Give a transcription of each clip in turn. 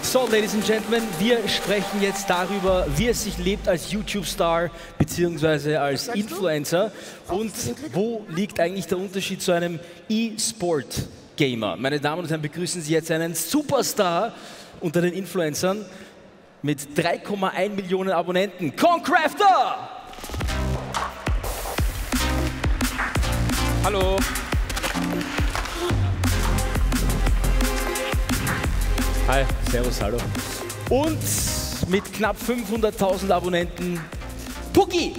So, Ladies and Gentlemen, wir sprechen jetzt darüber, wie es sich lebt als YouTube-Star bzw. als Influencer und wo liegt eigentlich der Unterschied zu einem E-Sport-Gamer. Meine Damen und Herren, begrüßen Sie jetzt einen Superstar unter den Influencern mit 3,1 Millionen Abonnenten, Concrafter! Hallo! Hi, servus, hallo. Und mit knapp 500.000 Abonnenten, Pucki!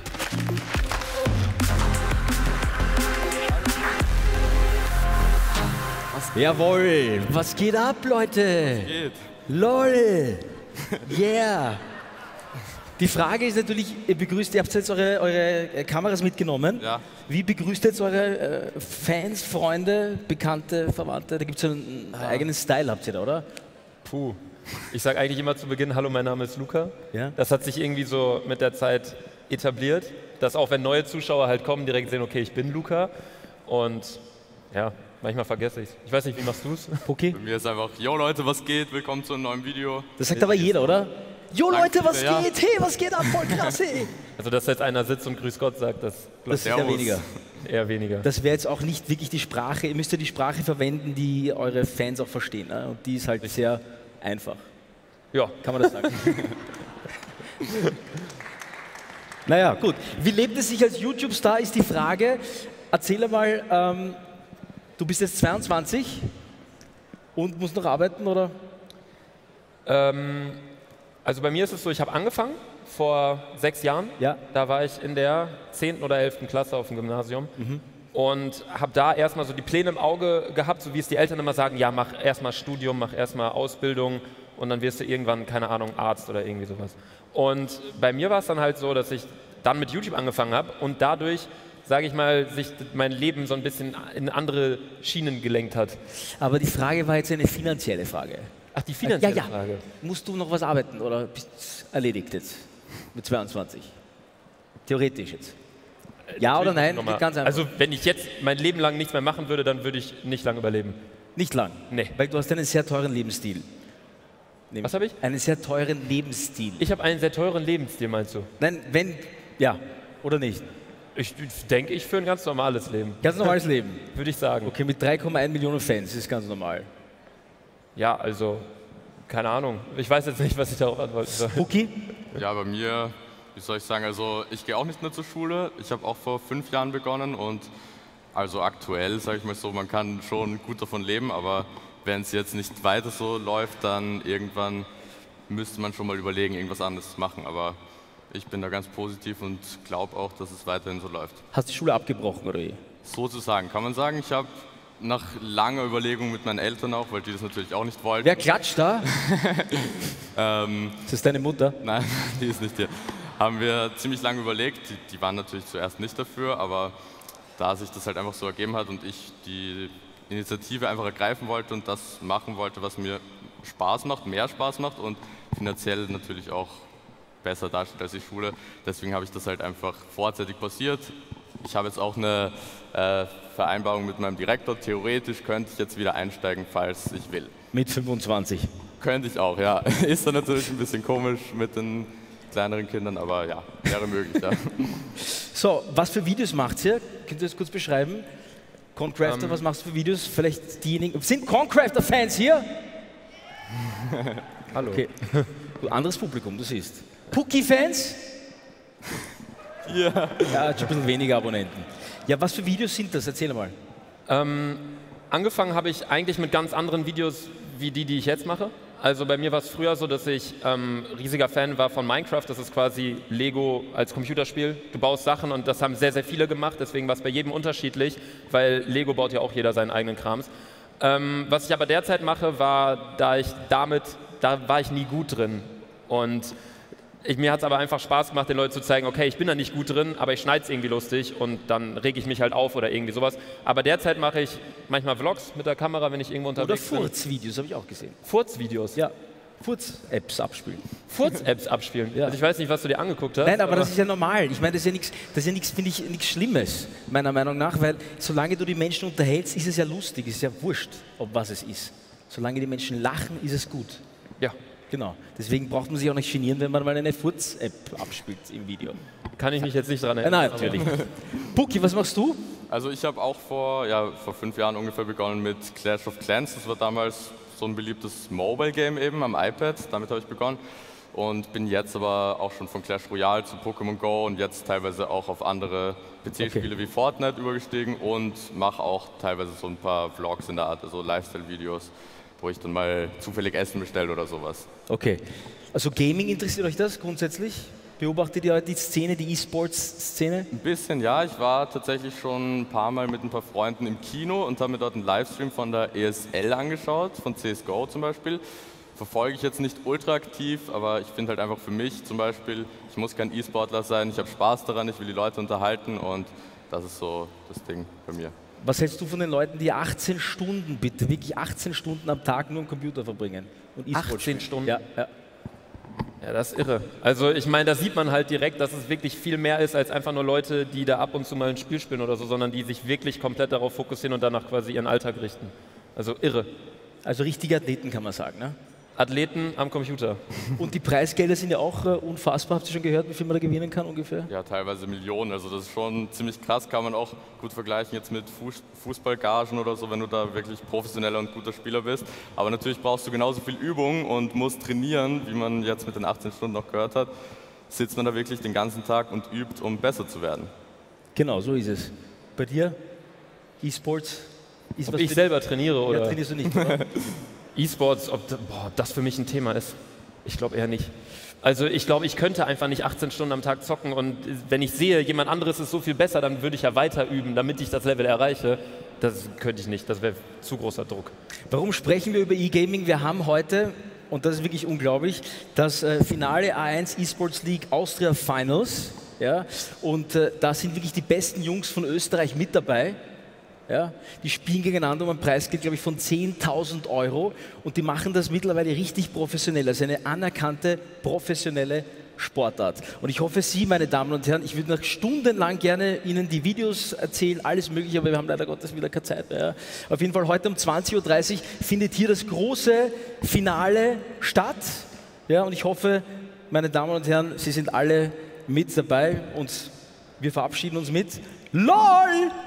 Jawohl, was geht ab, Leute? Geht. LOL! Yeah! Die Frage ist natürlich, ihr habt jetzt eure Kameras mitgenommen. Ja. Wie begrüßt ihr jetzt eure Fans, Freunde, Bekannte, Verwandte? Da gibt es einen eigenen Style, habt ihr da, oder? Puh. Ich sage eigentlich immer zu Beginn, hallo, mein Name ist Luca. Ja. Das hat sich irgendwie so mit der Zeit etabliert, dass auch wenn neue Zuschauer halt kommen, direkt sehen, okay, ich bin Luca. Und ja, manchmal vergesse ich es. Ich weiß nicht, wie machst du es? Okay. Bei mir ist einfach, yo Leute, was geht? Willkommen zu einem neuen Video. Das sagt aber jeder, oder? Jo Leute, was ja. geht? Hey, was geht ab? Voll krass, hey! Also, dass jetzt einer sitzt und Grüß Gott sagt, das Das ist ja Servus. weniger. eher weniger. Das wäre jetzt auch nicht wirklich die Sprache. Ihr müsst ja die Sprache verwenden, die eure Fans auch verstehen. Ne? Und die ist halt sehr einfach. Ja, Kann man das sagen? Naja, gut. Wie lebt es sich als YouTube-Star, ist die Frage. Erzähl mal, du bist jetzt 22 und musst noch arbeiten, oder? also bei mir ist es so, ich habe angefangen vor 6 Jahren. Ja. Da war ich in der 10. oder 11. Klasse auf dem Gymnasium und habe da erstmal so die Pläne im Auge gehabt, so wie es die Eltern immer sagen, ja, mach erstmal Studium, mach erstmal Ausbildung und dann wirst du irgendwann, keine Ahnung, Arzt oder irgendwie sowas. Und bei mir war es dann halt so, dass ich dann mit YouTube angefangen habe und dadurch, sage ich mal, sich mein Leben so ein bisschen in andere Schienen gelenkt hat. Aber die Frage war jetzt eine finanzielle Frage. Ach, die finanzielle ja. Frage. Musst du noch was arbeiten oder bist erledigt jetzt mit 22? Theoretisch jetzt. Ja oder nein? Nochmal. Ganz einfach. Also wenn ich jetzt mein Leben lang nichts mehr machen würde, dann würde ich nicht lange überleben. Nicht lang. Nee. Weil du hast einen sehr teuren Lebensstil. Was habe ich? Einen sehr teuren Lebensstil. Ich habe einen sehr teuren Lebensstil, meinst du? Nein, wenn, ja, oder nicht? Ich denke, ich führe ein ganz normales Leben, Ganz normales Leben. würde ich sagen. Okay, mit 3,1 Millionen Fans ist ganz normal. Ja, also, keine Ahnung. Ich weiß jetzt nicht, was ich darauf antworten soll. Pucki? Ja, bei mir, wie soll ich sagen, also ich gehe auch nicht mehr zur Schule. Ich habe auch vor 5 Jahren begonnen und also aktuell, sage ich mal so, man kann schon gut davon leben, aber wenn es jetzt nicht weiter so läuft, dann irgendwann müsste man schon mal überlegen, irgendwas anderes zu machen. Aber ich bin da ganz positiv und glaube auch, dass es weiterhin so läuft. Hast du die Schule abgebrochen oder wie? Sozusagen kann man sagen, ich habe nach langer Überlegung mit meinen Eltern auch, weil die das natürlich auch nicht wollten. Wer klatscht da? Ist das deine Mutter? Nein, die ist nicht hier. Haben wir ziemlich lange überlegt. Die waren natürlich zuerst nicht dafür, aber da sich das halt einfach so ergeben hat und ich die Initiative einfach ergreifen wollte und das machen wollte, was mir Spaß macht, mehr Spaß macht und finanziell natürlich auch besser darstellt als die Schule. Deswegen habe ich das halt einfach vorzeitig passiert. Ich habe jetzt auch eine Vereinbarung mit meinem Direktor. Theoretisch könnte ich jetzt wieder einsteigen, falls ich will. Mit 25. Könnte ich auch, ja. Ist dann natürlich ein bisschen komisch mit den kleineren Kindern, aber ja, wäre möglich, ja. So, was für Videos macht ihr? Könnt ihr das kurz beschreiben? Concrafter, was machst du für Videos? Vielleicht diejenigen. Sind Concrafter-Fans hier? Hallo. Okay. Gut, anderes Publikum, du siehst. Pucki-Fans? Ja. Ja, ein bisschen weniger Abonnenten. Ja, was für Videos sind das? Erzähl mal. Angefangen habe ich eigentlich mit ganz anderen Videos wie die ich jetzt mache. Also bei mir war es früher so, dass ich riesiger Fan war von Minecraft. Das ist quasi Lego als Computerspiel. Du baust Sachen und das haben sehr, sehr viele gemacht. Deswegen war es bei jedem unterschiedlich, weil Lego baut ja auch jeder seinen eigenen Krams. Was ich aber derzeit mache, war, da war ich nie gut drin. Und mir hat es aber einfach Spaß gemacht, den Leuten zu zeigen, okay, ich bin da nicht gut drin, aber ich schneide es irgendwie lustig und dann rege ich mich halt auf oder irgendwie sowas. Aber derzeit mache ich manchmal Vlogs mit der Kamera, wenn ich irgendwo Oder unterwegs bin. Furzvideos, habe ich auch gesehen. Furzvideos? Ja, Furz-Apps abspielen. Furz-Apps abspielen? Ja. Also ich weiß nicht, was du dir angeguckt hast. Nein, aber das ist ja normal. Ich meine, das ist ja nichts, finde ich, nichts Schlimmes, meiner Meinung nach, weil solange du die Menschen unterhältst, ist es ja lustig, ist ja wurscht, ob was es ist. Solange die Menschen lachen, ist es gut. Ja. Genau. Deswegen braucht man sich auch nicht genieren, wenn man mal eine Furz-App abspielt im Video. Kann ich mich jetzt nicht dran erinnern. Nein, natürlich. Puki, was machst du? Also ich habe auch vor 5 Jahren ungefähr begonnen mit Clash of Clans. Das war damals so ein beliebtes Mobile-Game eben am iPad. Damit habe ich begonnen. Und bin jetzt aber auch schon von Clash Royale zu Pokémon Go und jetzt teilweise auch auf andere PC-Spiele wie Fortnite übergestiegen und mache auch teilweise so ein paar Vlogs in der Art, also Lifestyle-Videos, wo ich dann mal zufällig Essen bestelle oder sowas. Okay. Also Gaming, interessiert euch das grundsätzlich? Beobachtet ihr die Szene, die E-Sports-Szene? Ein bisschen, ja. Ich war tatsächlich schon ein paar Mal mit ein paar Freunden im Kino und habe mir dort einen Livestream von der ESL angeschaut, von CSGO zum Beispiel. Verfolge ich jetzt nicht ultra aktiv, aber ich finde halt einfach für mich zum Beispiel, ich muss kein E-Sportler sein, ich habe Spaß daran, ich will die Leute unterhalten und das ist so das Ding bei mir. Was hältst du von den Leuten, die 18 Stunden, bitte, wirklich 18 Stunden am Tag nur am Computer verbringen? Und E-Sport 18 spielen? Stunden? Ja. Ja, das ist irre. Also ich meine, da sieht man halt direkt, dass es wirklich viel mehr ist als einfach nur Leute, die da ab und zu mal ein Spiel spielen oder so, sondern die sich wirklich komplett darauf fokussieren und danach quasi ihren Alltag richten. Also irre. Also richtige Athleten kann man sagen, ne? Athleten am Computer. Und die Preisgelder sind ja auch unfassbar. Habt ihr schon gehört, wie viel man da gewinnen kann ungefähr? Ja, teilweise Millionen. Also das ist schon ziemlich krass, kann man auch gut vergleichen jetzt mit Fußballgagen oder so, wenn du da wirklich professioneller und guter Spieler bist. Aber natürlich brauchst du genauso viel Übung und musst trainieren, wie man jetzt mit den 18 Stunden noch gehört hat. Sitzt man da wirklich den ganzen Tag und übt, um besser zu werden. Genau, so ist es. Bei dir? E-Sports? Ob ich selber trainiere oder? Ja, trainierst du nicht, oder? E-Sports, ob das für mich ein Thema ist? Ich glaube eher nicht. Also ich glaube, ich könnte einfach nicht 18 Stunden am Tag zocken und wenn ich sehe, jemand anderes ist so viel besser, dann würde ich ja weiter üben, damit ich das Level erreiche. Das könnte ich nicht, das wäre zu großer Druck. Warum sprechen wir über E-Gaming? Wir haben heute, und das ist wirklich unglaublich, das Finale A1 eSports League Austria Finals. Ja? Und da sind wirklich die besten Jungs von Österreich mit dabei. Ja, die spielen gegeneinander um ein Preisgeld, glaube ich, von 10.000 € und die machen das mittlerweile richtig professionell, also eine anerkannte, professionelle Sportart. Und ich hoffe, Sie, meine Damen und Herren, ich würde noch stundenlang gerne Ihnen die Videos erzählen, alles Mögliche, aber wir haben leider Gottes wieder keine Zeit mehr. Ja. Auf jeden Fall heute um 20.30 Uhr findet hier das große Finale statt. Ja, und ich hoffe, meine Damen und Herren, Sie sind alle mit dabei und wir verabschieden uns mit LOL!